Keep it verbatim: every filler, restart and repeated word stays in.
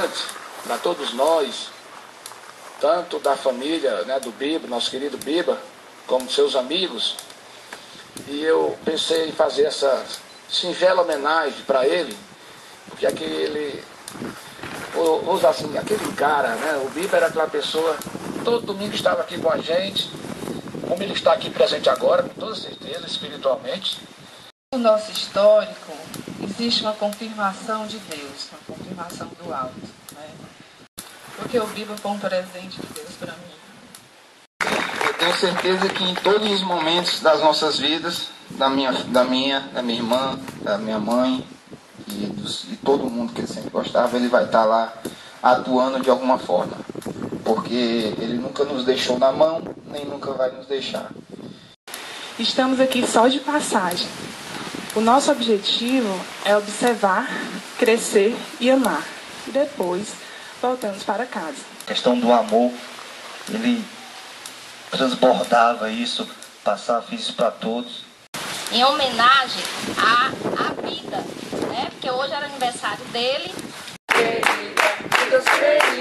importante para todos nós, tanto da família, né, do Biba, nosso querido Biba, como seus amigos. E eu pensei em fazer essa singela homenagem para ele, porque aquele, vamos assim, aquele cara, né, o Biba era aquela pessoa, todo domingo estava aqui com a gente, como ele está aqui presente agora, com toda certeza, espiritualmente. No nosso histórico, existe uma confirmação de Deus, uma confirmação do alto, né? Porque o Biba foi um presente de Deus para mim. Eu tenho certeza que em todos os momentos das nossas vidas, da minha, da minha, da minha irmã, da minha mãe e dos, de todo mundo que ele sempre gostava, ele vai estar lá atuando de alguma forma. Porque ele nunca nos deixou na mão, nem nunca vai nos deixar. Estamos aqui só de passagem. O nosso objetivo é observar, crescer e amar. E depois voltamos para casa. A questão do amor, ele transbordava isso, passava isso para todos. Em homenagem à, à vida, né? Porque hoje era aniversário dele. Querida,